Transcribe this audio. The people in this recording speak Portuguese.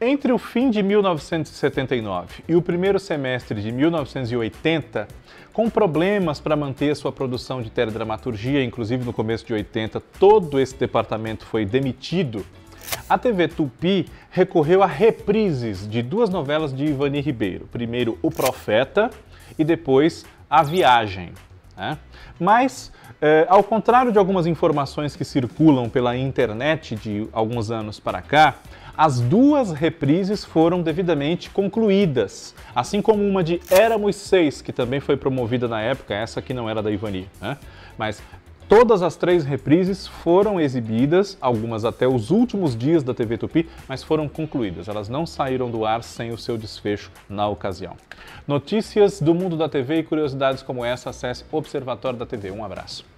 Entre o fim de 1979 e o primeiro semestre de 1980, com problemas para manter sua produção de teledramaturgia, inclusive no começo de 80, todo esse departamento foi demitido, a TV Tupi recorreu a reprises de duas novelas de Ivani Ribeiro. Primeiro, O Profeta e depois A Viagem. Mas, ao contrário de algumas informações que circulam pela internet de alguns anos para cá, as duas reprises foram devidamente concluídas, assim como uma de Éramos Seis, que também foi promovida na época, essa que não era da Ivani, Mas todas as três reprises foram exibidas, algumas até os últimos dias da TV Tupi, mas foram concluídas. Elas não saíram do ar sem o seu desfecho na ocasião. Notícias do mundo da TV e curiosidades como essa, acesse Observatório da TV. Um abraço.